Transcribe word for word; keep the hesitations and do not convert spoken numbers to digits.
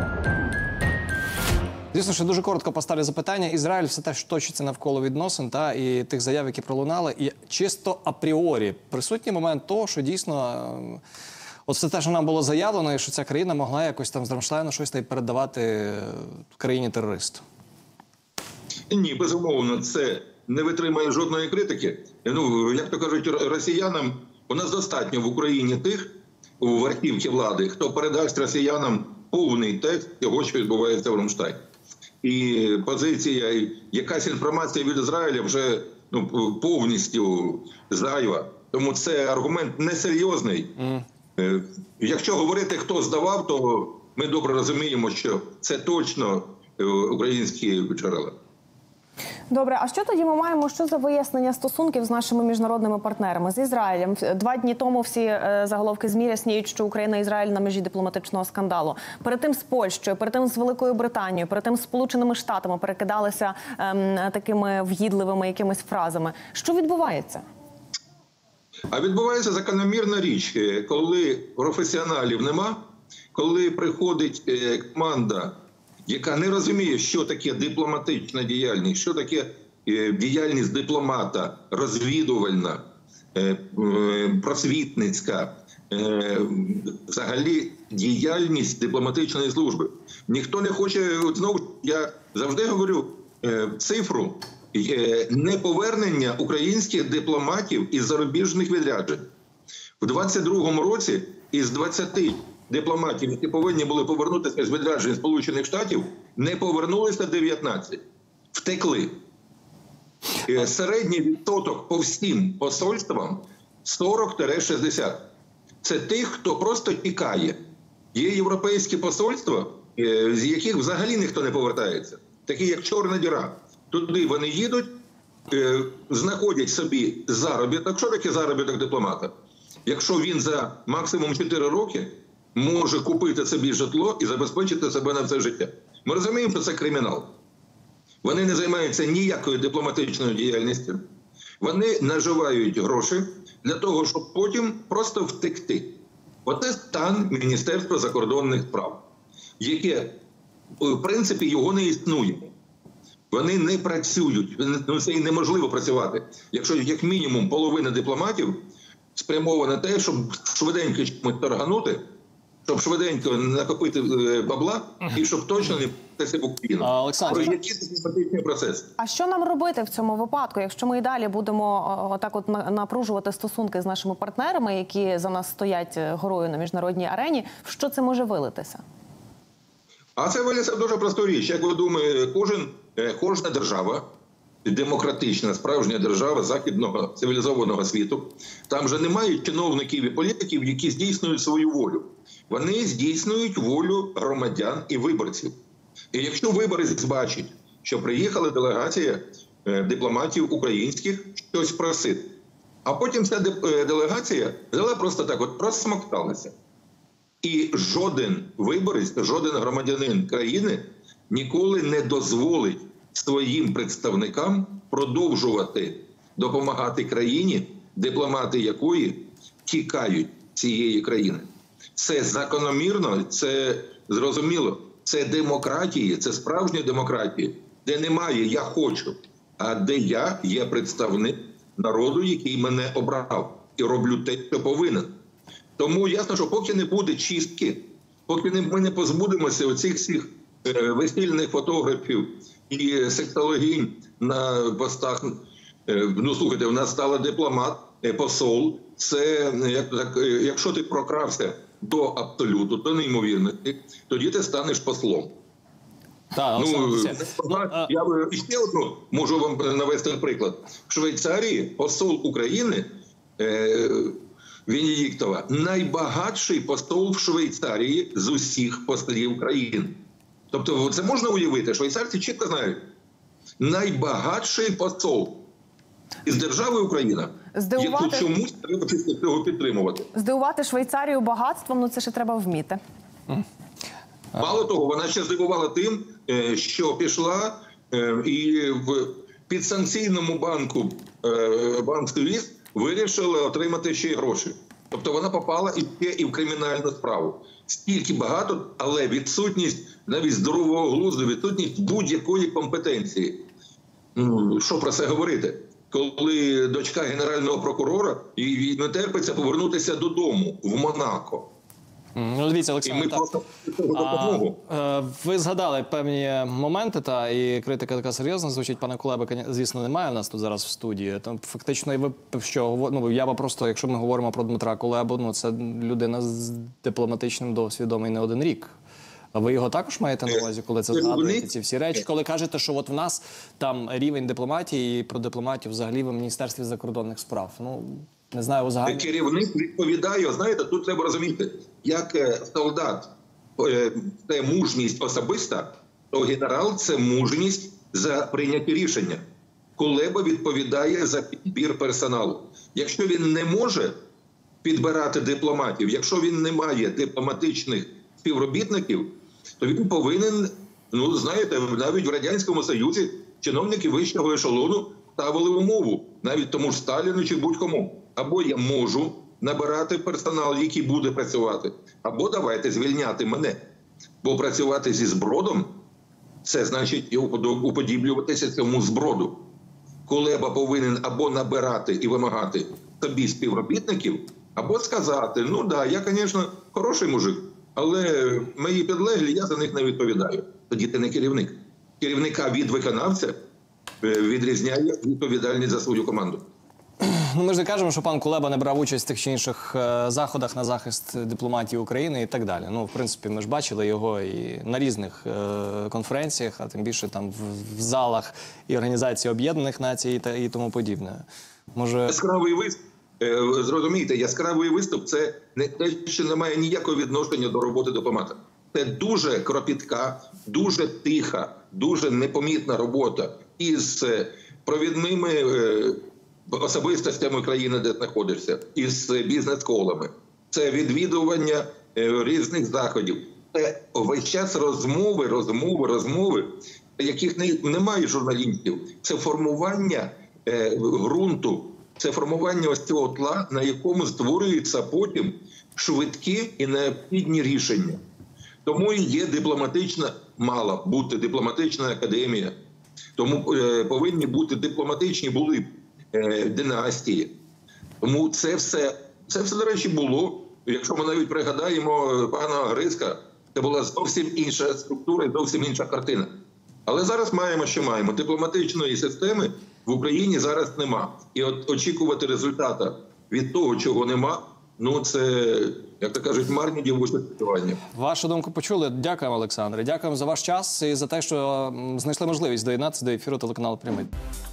Звісно, що дуже коротко поставлю запитання. Ізраїль все теж точиться навколо відносин та і тих заяв, які пролунали. І чисто апріорі присутній момент того, що дійсно от все те, що нам було заявлено, і що ця країна могла якось там з Рамштайну щось та й передавати країні-терористу. Ні, безумовно, це не витримає жодної критики. Ну, як то кажуть, росіянам, у нас достатньо в Україні тих, у верхівці влади, хто передасть росіянам повний текст того, що відбувається в Рамштайні. І позиція, якась інформація від Ізраїля вже ну, повністю зайва. Тому це аргумент несерйозний. Mm. Якщо говорити, хто здавав, то ми добре розуміємо, що це точно українські джерела. Добре, а що тоді ми маємо, що за вияснення стосунків з нашими міжнародними партнерами, з Ізраїлем? Два дні тому всі е, заголовки ЗМІ рясніють, що Україна і Ізраїль на межі дипломатичного скандалу. Перед тим з Польщею, перед тим з Великою Британією, перед тим з Сполученими Штатами перекидалися е, такими в'їдливими якимись фразами. Що відбувається? А відбувається закономірна річ, коли професіоналів нема, коли приходить е, команда, яка не розуміє, що таке дипломатична діяльність, що таке діяльність дипломата, розвідувальна, просвітницька, взагалі діяльність дипломатичної служби. Ніхто не хоче, знову, я завжди говорю цифру, неповернення українських дипломатів із зарубіжних відряджень. В двадцять другому році із двадцяти дипломатів, які повинні були повернутися з відряджень Сполучених Штатів, не повернулися дев'ятнадцять. Втекли. Середній відсоток по всім посольствам сорок - шістдесят. Це тих, хто просто тікає. Є європейські посольства, з яких взагалі ніхто не повертається. Такі як Чорна діра. Туди вони їдуть, знаходять собі заробіток. Що таке заробіток дипломата? Якщо він за максимум чотири роки може купити собі житло і забезпечити себе на все життя. Ми розуміємо, що це кримінал. Вони не займаються ніякою дипломатичною діяльністю. Вони наживають гроші для того, щоб потім просто втекти. Оце стан Міністерства закордонних справ, яке, в принципі, його не існує. Вони не працюють. Ну, це і неможливо працювати, якщо як мінімум половина дипломатів спрямована на те, щоб швиденько чимось торганути, щоб швиденько накопити бабла і щоб точно не втекти в Україну. Олександр, про які дипломатичні процеси. А що нам робити в цьому випадку, якщо ми і далі будемо отак от напружувати стосунки з нашими партнерами, які за нас стоять горою на міжнародній арені? В що це може вилитися? А це вилиться в дуже просту річ. Як ви думаєте, кожен, кожна держава, демократична, справжня держава західного цивілізованого світу, там же немає чиновників і політиків, які здійснюють свою волю. Вони здійснюють волю громадян і виборців. І якщо виборець бачить, що приїхала делегація дипломатів українських щось просити, а потім ця делегація взяла просто так от розсмокталася. І жоден виборець, жоден громадянин країни ніколи не дозволить своїм представникам продовжувати допомагати країні, дипломати якої тікають з цієї країни. Це закономірно, це зрозуміло. Це демократія, це справжня демократія, де немає «я хочу», а де я є представник народу, який мене обрав, і роблю те, що повинен. Тому ясно, що поки не буде чистки, поки ми не позбудемося оцих всіх весільних фотографів і сексологінь на постах. Ну, слухайте, у нас стала дипломат, посол. Це, як, так, якщо ти прокрався до абсолюту, до неймовірності, тоді ти станеш послом. Так, ну, я ще одну можу вам навести приклад. В Швейцарії посол України Венедіктова найбагатший посол в Швейцарії з усіх послів країн. Тобто це можна уявити, швейцарці чітко знають. Найбагатший посол із держави Україна, Здивувати... яку чомусь треба після цього підтримувати. Здивувати Швейцарію багатством, ну це ще треба вміти. Мало того, вона ще здивувала тим, що пішла і в підсанкційному банку Банк Свіс вирішила отримати ще й гроші. Тобто вона попала і ще і в кримінальну справу. стільки багато, але відсутність навіть здорового глузду, відсутність будь-якої компетенції. Ну, що про це говорити? Коли дочка генерального прокурора, і не терпиться повернутися додому в Монако. Ну, дивіться, І Олександр, ми так. просто допомогу. А, е, ви згадали певні моменти, та і критика така серйозна звучить. Пане Кулеба, звісно, немає у нас тут зараз в студії. Там фактично, і ви що ну я би просто, якщо ми говоримо про Дмитра Кулебу, ну це людина з дипломатичним досвідом і не один рік. А ви його також маєте на увазі, коли це згадуєте ці всі речі? Коли кажете, що от в нас там рівень дипломатії і про дипломатію взагалі в Міністерстві закордонних справ. Ну, не знаю, узагальні. Керівник відповідає, знаєте, тут треба розуміти, як солдат – це мужність особиста, то генерал – це мужність за прийняті рішення. Кулеба відповідає за підбір персоналу. Якщо він не може підбирати дипломатів, якщо він не має дипломатичних співробітників, то він повинен, ну, знаєте, навіть в Радянському Союзі чиновники вищого ешелону ставили умову, навіть тому ж Сталіну чи будь-кому. Або я можу набирати персонал, який буде працювати, або давайте звільняти мене. Бо працювати зі збродом – це значить уподіблюватися цьому зброду. Кулеба повинен або набирати і вимагати собі співробітників, або сказати, ну да, я, звісно, хороший мужик, але мої підлеглі, я за них не відповідаю. Тоді ти не керівник. Керівника від виконавця відрізняє відповідальність за свою команду. Ну, ми ж не кажемо, що пан Кулеба не брав участь в тих чи інших е, заходах на захист дипломатії України і так далі. Ну, в принципі, ми ж бачили його і на різних е, конференціях, а тим більше там в, в залах і Організації Об'єднаних Націй та, і тому подібне. Може... Яскравий виступ, е, зрозумійте, яскравий виступ – це не те, що не має ніякого відношення до роботи дипломата. Це дуже кропітка, дуже тиха, дуже непомітна робота із провідними е, особистостями країни, де знаходишся, із бізнес-колами. Це відвідування е, різних заходів. Це весь час розмови, розмови, розмови, яких не, немає журналістів. Це формування е, ґрунту, це формування ось цього тла, на якому створюються потім швидкі і необхідні рішення. Тому і є дипломатична, мала бути дипломатична академія. Тому е, повинні бути дипломатичні були е, династії. Тому це все, це все, до речі, було. Якщо ми навіть пригадаємо пана Грицька, це була зовсім інша структура і зовсім інша картина. Але зараз маємо, що маємо. Дипломатичної системи в Україні зараз нема. І от очікувати результата від того, чого нема, ну це, як то кажуть, марні дівочі спілкування. Вашу думку почули. Дякуємо, Олександре. Дякуємо за ваш час і за те, що знайшли можливість доєднатися до ефіру телеканалу «Прямий».